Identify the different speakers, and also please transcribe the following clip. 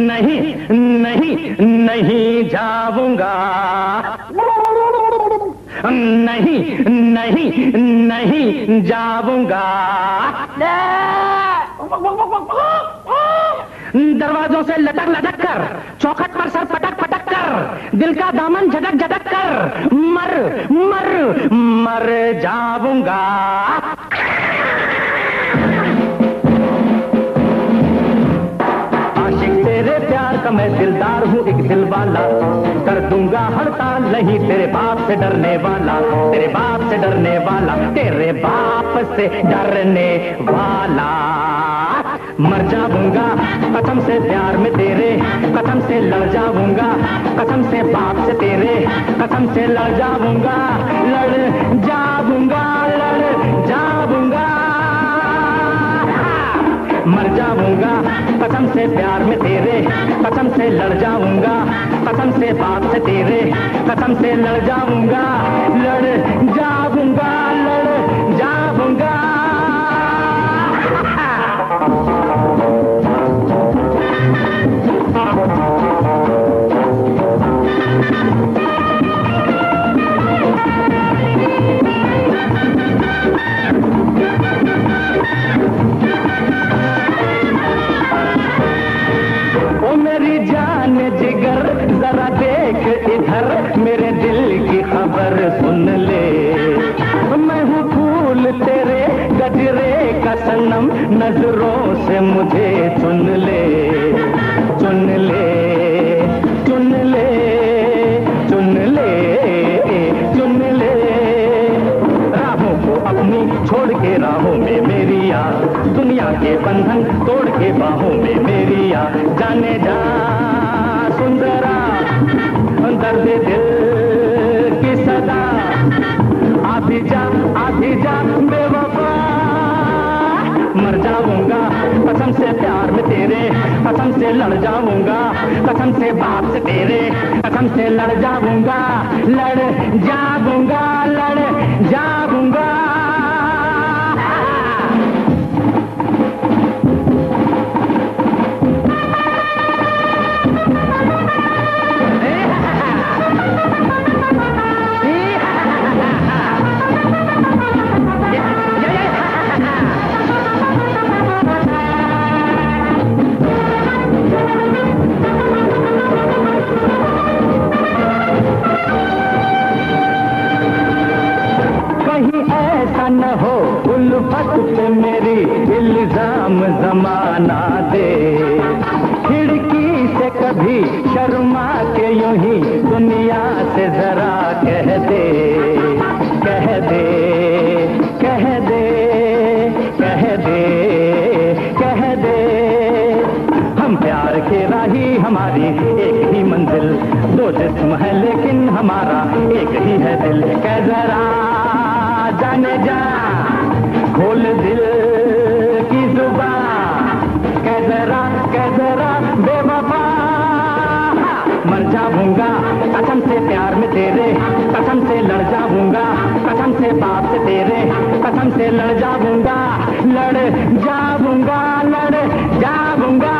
Speaker 1: नहीं नहीं नहीं जाऊंगा, नहीं नहीं नहीं जाऊंगा। दरवाजों से लटक लटक कर, चौखट पर सर पटक पटक कर, दिल का दामन झटक झटक कर, मर मर मर जाऊंगा। आशिक तेरे प्यार का मैं दिलदार हूँ, एक दिल वाला, कर दूंगा हड़ताल नहीं तेरे बाप से डरने वाला, तेरे बाप से डरने वाला, तेरे बाप से डरने वाला। मर जाऊंगा कसम से प्यार में तेरे, कसम से लड़ जाऊंगा, कसम से बाप से तेरे, कसम से लड़ जाऊंगा, लड़ जाऊंगा, लड़ जाऊंगा। मर जाऊंगा कसम से प्यार में तेरे, कसम से लड़ जाऊंगा, कसम से बाप से तेरे, कसम से लड़ जाऊंगा, लड़ जाऊंगा, लड़ जाऊंगा। मेरी जान जिगर जरा देख इधर, मेरे दिल की खबर सुन ले। मैं हूँ फूल तेरे गजरे का सनम, नजरों से मुझे चुन ले, चुन ले, चुन ले, चुन ले, चुन ले। राहों को अपनी छोड़ के राहों में मेरी यार, दुनिया के बंधन तोड़ के बाहों में मेरी यार। जाने जा सुंदरा दर्द दिल की सदा, आधी जा बेवफा। मर जाऊंगा कसम से प्यार में तेरे, कसम से लड़ जाऊंगा, कसम से बाप से तेरे, कसम से लड़ जाऊंगा, लड़ जाऊंगा, लड़ जाऊंगा। न हो उल्फत पे मेरी इल्जाम जमाना दे, खिड़की से कभी शर्मा के यूं ही दुनिया से जरा कह दे, कह दे, कह दे, कह दे, कह दे। हम प्यार के राही, हमारी एक ही मंजिल, दो जिस्म है लेकिन हमारा एक ही है दिल। कह जरा जाने जा खोल दिल की जुबान, कह जरा बेवफा। मर जाऊंगा कसम से प्यार में तेरे, कसम से लड़ जाऊंगा, कसम से बाप से तेरे, कसम से लड़ जाऊंगा, लड़ जाऊंगा, लड़ जाऊंगा।